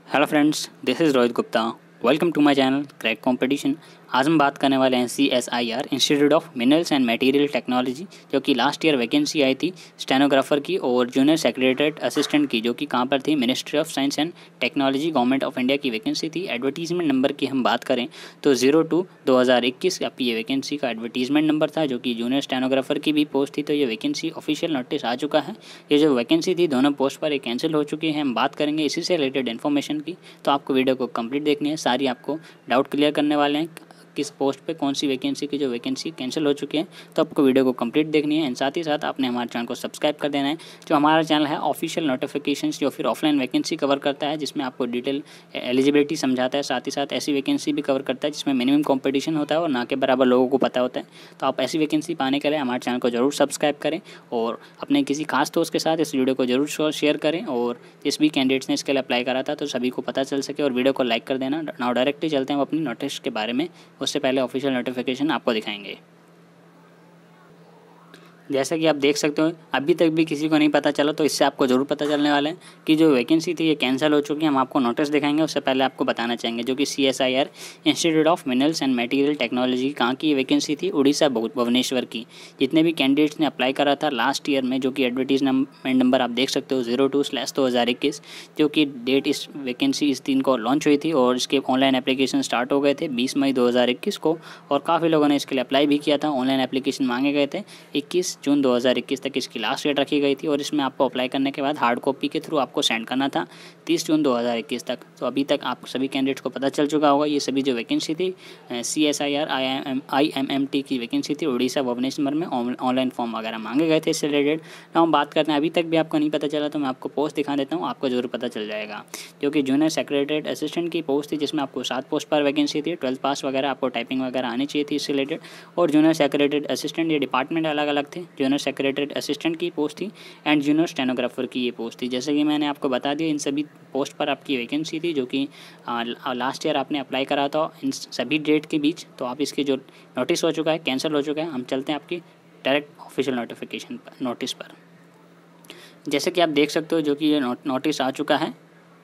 Hello friends, this is Rohit Gupta. Welcome to my channel crack competition. आज हम बात करने वाले हैं CSIR institute of minerals and material technology, जो कि लास्ट ईयर वैकेंसी आई थी स्टेनोग्राफर की और जूनियर सेक्रेटरीट असिस्टेंट की, जो कि कहाँ पर थी, ministry of science and technology, government of India की वैकेंसी थी। एडवर्टीजमेंट नंबर की हम बात करें तो 02/2021 आपकी ये वैकेंसी का एडवर्टीजमेंट नंबर था, जो कि जूनियर स्टेनोग्राफर की भी पोस्ट थी। तो ये वैकेंसी ऑफिशियल नोटिस आ चुका है। ये जो वैकेंसी थी दोनों पोस्ट पर ये कैंसिल हो चुकी है। हम बात करेंगे इसी से रिलेटेड इन्फॉर्मेशन की, तो आपको वीडियो को कंप्लीट देखनी है। सारी आपको डाउट क्लियर करने वाले हैं किस पोस्ट पे कौन सी वैकेंसी की जो वैकेंसी कैंसिल हो चुकी है, तो आपको वीडियो को कंप्लीट देखनी है। एंड साथ ही साथ आपने हमारे चैनल को सब्सक्राइब कर देना है। जो हमारा चैनल है ऑफिशियल नोटिफिकेशंस जो फिर ऑफलाइन वैकेंसी कवर करता है, जिसमें आपको डिटेल एलिजिबिलिटी समझाता है, साथ ही साथ ऐसी वैकेंसी भी कवर करता है जिसमें मिनिमम कॉम्पिटिशन होता है और ना के बराबर लोगों को पता होता है। तो आप ऐसी वैकेंसी पाने के लिए हमारे चैनल को जरूर सब्सक्राइब करें और अपने किसी खास दोस्त के साथ इस वीडियो को जरूर शेयर करें। और जिस भी कैंडिडेट्स ने इसके लिए अप्लाई करा था तो सभी को पता चल सके, और वीडियो को लाइक कर देना। नाउ डायरेक्टली चलते हैं अपनी नोटिस के बारे में। उससे पहले ऑफिशियल नोटिफिकेशन आपको दिखाएंगे। जैसा कि आप देख सकते हो, अभी तक भी किसी को नहीं पता चला, तो इससे आपको ज़रूर पता चलने वाला है कि जो वैकेंसी थी ये कैंसिल हो चुकी है। हम आपको नोटिस दिखाएंगे, उससे पहले आपको बताना चाहेंगे जो कि CSIR institute of minerals and material technology कहाँ की ये वैकेंसी थी, उड़ीसा भुवनेश्वर की। जितने भी कैंडिडेट्स ने अप्लाई करा था लास्ट ईयर में, जो कि एडवर्टीजमेंट नंबर आप देख सकते हो 02/2021, जो कि डेट इस वैकेंसी इस दिन को लॉन्च हुई थी और इसके ऑनलाइन एप्लीकेशन स्टार्ट हो गए थे 20 मई 2021 को। और काफ़ी लोगों ने इसके लिए अप्लाई भी किया था। ऑनलाइन एप्लीकेशन मांगे गए थे। 21 जून 2021 तक इसकी लास्ट डेट रखी गई थी और इसमें आपको अप्लाई करने के बाद हार्ड कॉपी के थ्रू आपको सेंड करना था 30 जून 2021 तक। तो अभी तक आप सभी कैंडिडेट्स को पता चल चुका होगा ये सभी जो वैकेंसी थी CSIR IMMT की वैकेंसी थी उड़ीसा भुवनेश्वर में। ऑनलाइन फॉर्म वगैरह मांगे गए थे इससे रिलेटेड। ना हम बात करते हैं, अभी तक भी आपको नहीं पता चला तो मैं आपको पोस्ट दिखा देता हूँ, आपको जरूर पता चल जाएगा। जो कि जूनियर सेक्रेटरीट असिस्टेंट की पोस्ट थी, जिसमें आपको 7 पोस्ट पर वैकेंसी थी। 12th पास वगैरह आपको टाइपिंग वगैरह आनी चाहिए थी इससे रिलेटेड। और जूनियर सेक्रेटरीट असिस्टेंट, ये डिपार्टमेंट अलग अलग थे। जूनियर सेक्रेटरीट असिस्टेंट की पोस्ट थी एंड जूनियर स्टेनोग्राफर की ये पोस्ट थी। जैसे कि मैंने आपको बता दिया, इन सभी पोस्ट पर आपकी वैकेंसी थी, जो कि लास्ट ईयर आपने अप्लाई करा था इन सभी डेट के बीच। तो आप इसकी जो नोटिस हो चुका है, कैंसिल हो चुका है। हम चलते हैं आपकी डायरेक्ट ऑफिशियल नोटिफिकेशन पर, नोटिस पर। जैसे कि आप देख सकते हो, जो कि ये नोटिस आ चुका है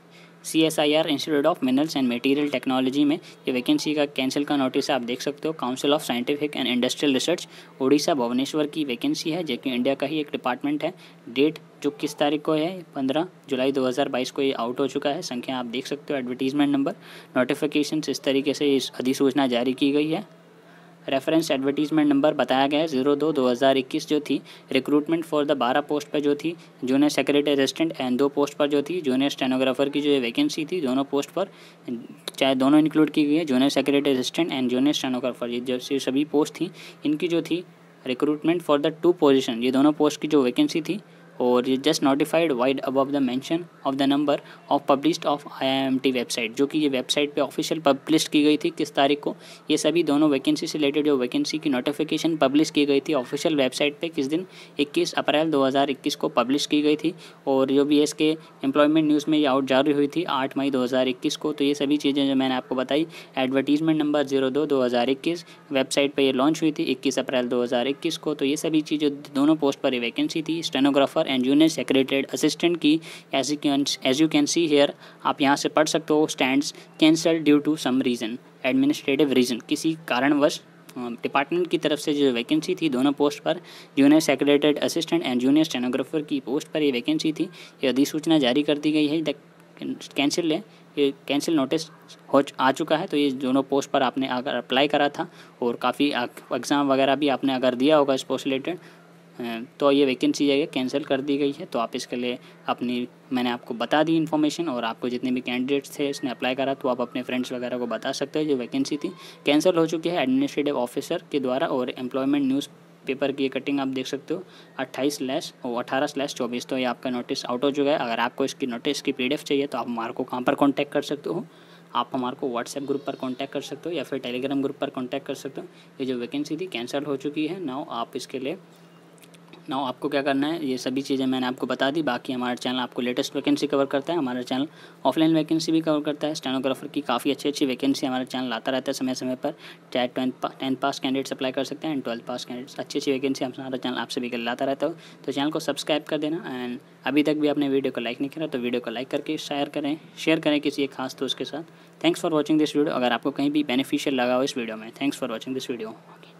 CSIR institute of minerals and material technology में। ये वैकेंसी का कैंसिल का नोटिस है, आप देख सकते हो। Council of scientific and industrial research Orissa Bhubaneswar की वैकेंसी है, जो कि इंडिया का ही एक डिपार्टमेंट है। डेट जो किस तारीख को है, 15 जुलाई 2022 को ये आउट हो चुका है। संख्या आप देख सकते हो, एडवर्टीजमेंट नंबर, नोटिफिकेशन इस तरीके से इस अधिसूचना जारी की गई है। रेफरेंस एडवर्टीजमेंट नंबर बताया गया है 02/2021 जो थी रिक्रूटमेंट फॉर द 12 पोस्ट पर जो थी junior secretary assistant and 2 post पर जो थी जूनियर स्टेनोग्राफर की जो ये वैकेंसी थी, दोनों पोस्ट पर चाहे दोनों इंक्लूड की गई है, junior secretary assistant and junior stenographer, ये जो सभी पोस्ट थी इनकी जो थी रिक्रूटमेंट फॉर द 2 पोजीशन, ये दोनों पोस्ट की जो वैकेंसी थी। और ये just notified vide above the mention of the number of published of IIMT website, जो कि ये वेबसाइट पे ऑफिशियल पब्लिश की गई थी किस तारीख को। ये सभी दोनों वैकेंसी से रिलेटेड जो वैकेंसी की नोटिफिकेशन पब्लिश की गई थी ऑफिशियल वेबसाइट पे किस दिन, 21 अप्रैल 2021 को पब्लिश की गई थी। और जो भी इसके एम्प्लॉयमेंट न्यूज़ में ये आउट जारी हुई थी 8 मई 2021 को। तो ये सभी चीज़ें जो मैंने आपको बताई, एडवर्टीजमेंट नंबर 02/2021 वेबसाइट पर ये लॉन्च हुई थी 21 अप्रैल 2021 को। तो ये सभी चीज़ें दोनों पोस्ट पर ये वैकेंसी थी stenographer and junior secretariat assistant की। As you can see here, आप यहाँ से पढ़ सकते हो, stands cancel due to some reason, administrative reason, किसी कारणवश डिपार्टमेंट की तरफ से जो वैकेंसी थी दोनों पोस्ट पर, junior secretariat assistant and junior stenographer की पोस्ट पर ये वैकेंसी थी। ये अधिसूचना जारी कर दी गई है, कैंसिल है, ये कैंसिल नोटिस आ चुका है। तो ये दोनों पोस्ट पर आपने अगर अप्लाई करा था और काफ़ी एग्ज़ाम वगैरह भी आपने अगर दिया होगा इस पोस्ट रिलेटेड, तो ये वैकेंसी है कैंसिल कर दी गई है। तो आप इसके लिए मैंने आपको बता दी इन्फॉर्मेशन, और आपको जितने भी कैंडिडेट्स थे इसने अप्लाई करा तो आप अपने फ्रेंड्स वगैरह को बता सकते हो। जो वैकेंसी थी कैंसिल हो चुकी है एडमिनिस्ट्रेटिव ऑफिसर के द्वारा। और एम्प्लॉयमेंट न्यूज़ पेपर की कटिंग आप देख सकते हो 18/24। तो ये आपका नोटिस आउट हो चुका है। अगर आपको इसकी नोटिस की PDF चाहिए तो आप हमारे को कहाँ पर कॉन्टैक्ट कर सकते हो, आप हमारे को व्हाट्सएप ग्रुप पर कांटेक्ट कर सकते हो या फिर टेलीग्राम ग्रुप पर कांटेक्ट कर सकते हो। ये जो वैकेंसी थी कैंसिल हो चुकी है। नाउ आप इसके लिए नाउ आपको क्या करना है, ये सभी चीज़ें मैंने आपको बता दी। बाकी हमारा चैनल आपको लेटेस्ट वैकेंसी कवर करता है, हमारा चैनल ऑफलाइन वैकेंसी भी कवर करता है। स्टेनोग्राफर की काफ़ी अच्छी वैकेंसी हमारा चैनल लाता रहता है समय समय पर। चाहे 10th पास कैंडिडेट्स अप्लाई कर सकते हैं एंड 12th पास कैंडिडेट्स, अच्छी वैकेंसी हमारा चैनल आपसे भी लाता रहता हो। तो चैनल को सब्सक्राइब कर देना एंड अभी तक भी आपने वीडियो को लाइक नहीं करा तो वीडियो को लाइक करके शेयर करें किसी एक खास दोस्त के साथ। Thanks for watching this video. अगर आपको कहीं भी बेनिफिशियल लगा हो इस वीडियो में, thanks for watching this video.